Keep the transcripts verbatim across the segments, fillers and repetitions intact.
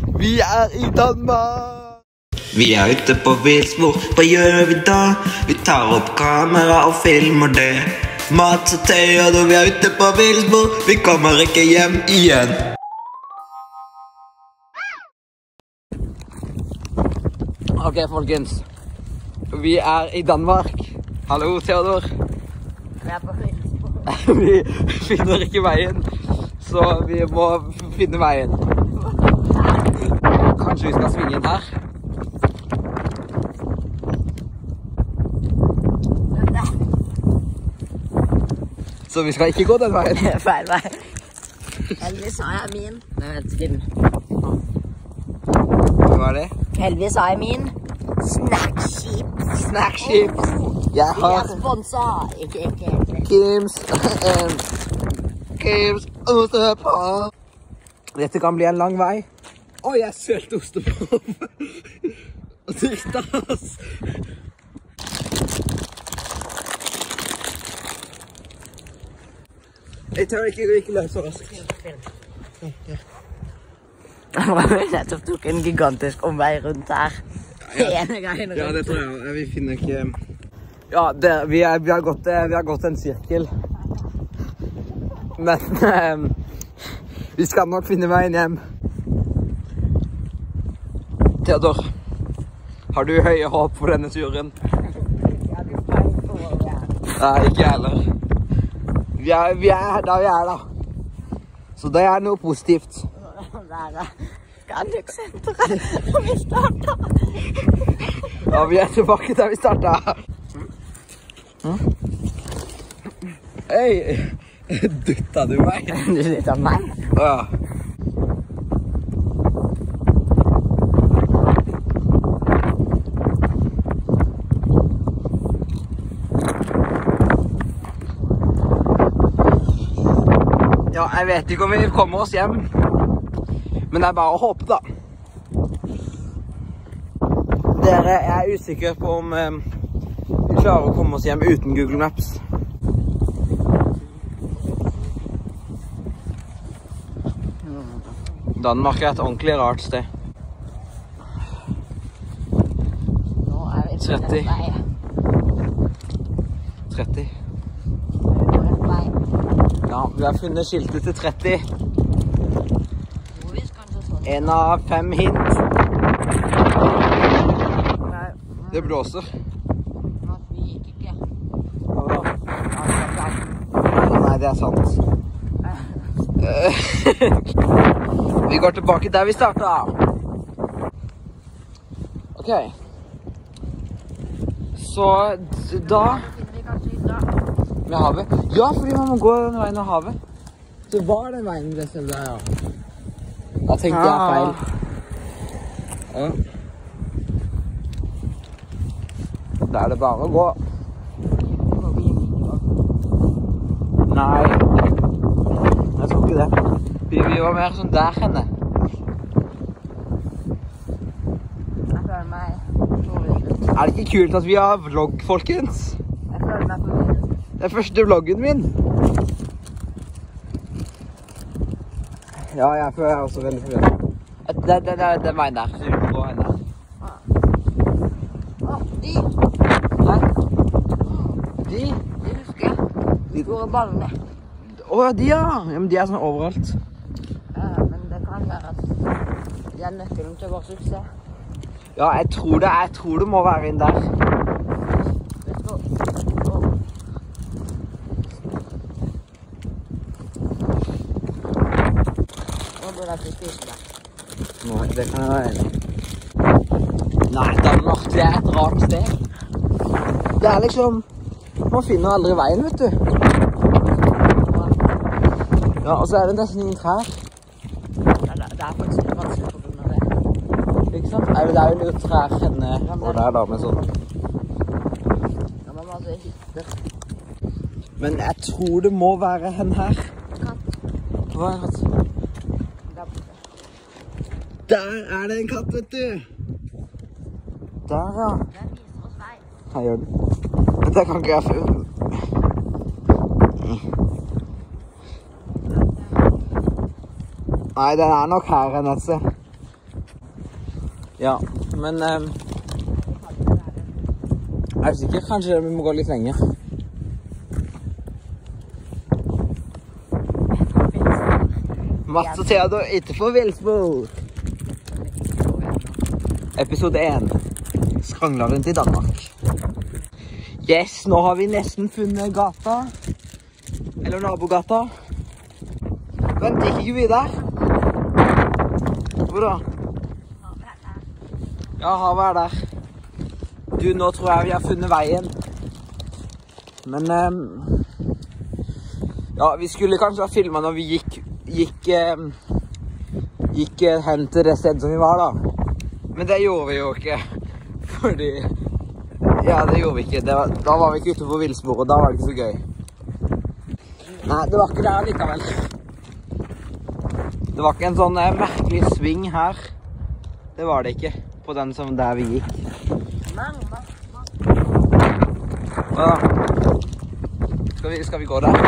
Vi er i Danmark! Vi er ute på Vilsborg, hva gjør vi da? Vi tar opp kamera og filmer det. Mat og tøy, og da vi er ute på Vilsborg, vi kommer ikke hjem igjen. Ok, folkens. Vi er i Danmark. Hallo, Theodor. Vi er på Vilsborg. Vi finner ikke veien, så vi må finne veien. Kanskje vi skal svinge inn her? Så vi skal ikke gå den veien? Feil vei. Heldigvis har jeg min. Nei, vent, film. Hva var det? Heldigvis har jeg min. Snackship. Snackship. Jeg Vi har er sponset. Ikke, ikke egentlig. Kims. um, Kims ostepop. Dette kan bli en lang vei. Oi, jeg sølte ostepop. Og det er stas. Jeg tør ikke, ikke løp så raskt. Jeg nettopp tok en gigantisk omvei rundt her. Ene veien rundt. Ja, det tror jeg. Vi finner ikke... Ja, det, vi, er, vi, har gått, vi har gått en sirkel. Men um, vi skal nok finne veien hjem. Theodor, har du høye håp for denne turen? Nei, ikke heller. Vi er, vi er da vi er da. Så det er noe positivt. Der er Scandic-senteret, og vi startet. Ja, vi er tilbake der vi startet. Hm? Hei, dutta du meg? Du dyttet meg? Ja. Ja, jeg vet ikke om vi kommer oss hjem, men det er bare å håpe da. Dere, jeg er usikker på om eh, vi klarer å komme oss hjem uten Google Maps. Danmark er et ordentlig rart sted. Nå er vi på tretti. rett vei. tretti. På rett vei. Ja, vi har funnet skiltet til tretti. Jo, vi skal ikke sånn. En av fem hint. Nei, Det blåser. at vi gikk ikke. Hva da? Nei, det er sant. Vi går tilbake der vi startet. Ok. Så da... Finner vi kanskje hytta? Med havet? Ja, fordi man må gå den veien av havet. Det var den veien det selv der, ja. Da tenkte jeg feil. Ja. Da er det bare å gå. Nei. Jeg tror ikke det. Vi, vi var mer sånn der henne. Jeg føler meg forvirret. Er det ikke kult at vi har vlogg, folkens? Jeg føler meg forvirret. Det er første vloggen min. Ja, jeg føler jeg er også veldig forvirret. Det, det, det, det er veien der. Så vi må gå henne. Å, de! Nei? De? De husker jeg. De Store ballene. Å, ja, de ja. Ja, men de er sånn overalt. Ja, men det kan være at de er nøkkelen til vår suksess. Ja, jeg tror det, jeg tror det må være inn der. Let's go. Nå burde jeg ikke spise det. Nei, det kan jeg være enig i. Nei, Danmark, det er et rart sted. Det er liksom... Man finner aldri veien, vet du. Ja, og så er det nesten ingen trær. Det er, det er faktisk litt vanskelig på grunn av det. Ikke sant? Nei, men det er jo litt trær henne og der da, med sånn. Ja, men altså, hytter. Men jeg tror det må være henne her. Katt. Hva er det? Der borte. Der er det en katt, vet du. Der, ja. Den viser oss vei. Her gjør den. Dette kan ikke jeg finne. Nei, den er nok her enn et sted. Ja, men um, er du sikker? Kanskje vi må gå litt lenger. Mats og Theodor utenfor Vilsbo. Episode én. Skrangleren til Danmark. Yes, nå har vi nesten funnet gata. Eller nabogata. Vent, gikk ikke vi der? Hvor da? Ja, havet er der. Du, nå tror jeg vi har funnet veien. Men, um, ja, vi skulle kanskje ha filmet når vi gikk, gikk, um, gikk hen til det stedet som vi var da. Men det gjorde vi jo ikke. Fordi, ja, det gjorde vi ikke. Det var, da var vi ikke ute på Vilsbo, og da var det ikke så gøy. Nei, det var ikke der likevel. Det var ikke en sånn eh, merkelig sving her. Det var det ikke. På den som der vi gikk. Hva da? Skal vi, skal vi gå der?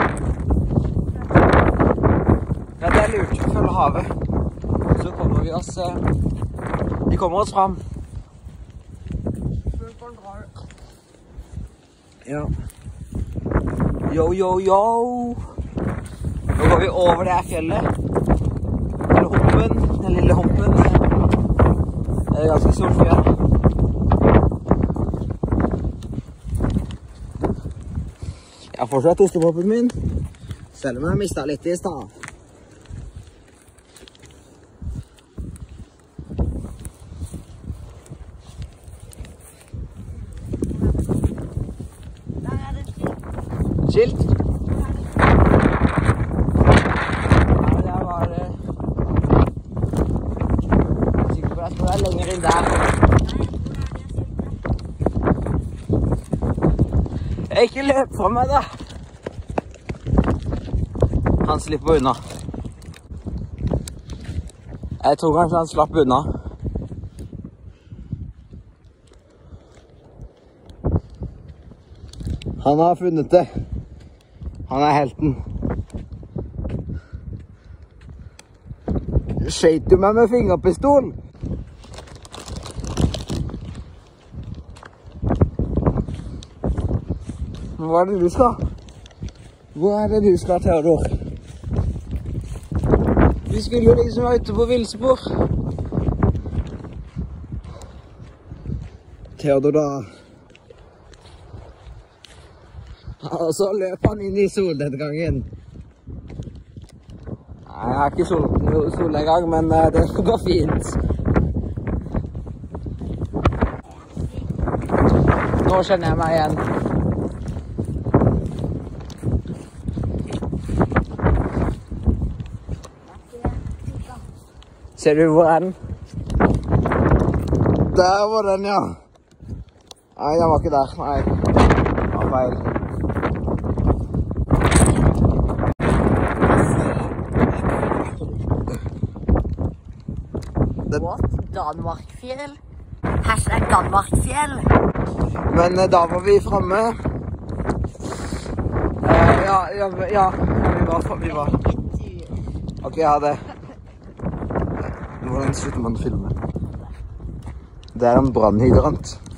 Ja, det er lurt. Vi følger havet. Så kommer vi oss... Eh, vi kommer oss fram. Ja. Yo, yo, yo. Nå går vi over det her fjellet. Eller humpen. Den lille humpen. Det er ganske stort fjell. Jeg har fortsatt ostepopen min, selv om jeg mistet litt i stad. Skilt? Ja, det var det. Jeg er sikker på at jeg skal være lenger inn der. Ikke løp fra meg da. Han slipper unna. Jeg tror kanskje han slapp unna. Han har funnet det. Han er helten. Skjøt du meg med fingerpistol? Hva er det du skal? Hva er det du skal, Theodor? Vi skulle jo liksom være ute på Vilsbo. Theodor da. Og så løp han inn i solnedgangen. Nei, jeg har ikke sol, solnedgang, men det går fint. Nå kjenner jeg meg igjen. Ser du hvor er den? Der var den, ja. Nei, den var ikke der. Nei, det var feil. What? Danmarkfjell? Hashtag Danmarkfjell. Men eh, da var vi fremme. Eh, ja, ja, ja, vi var, vi var. Ok, ja, det. Hvordan slutter man å filme? Det er en brannhydrant.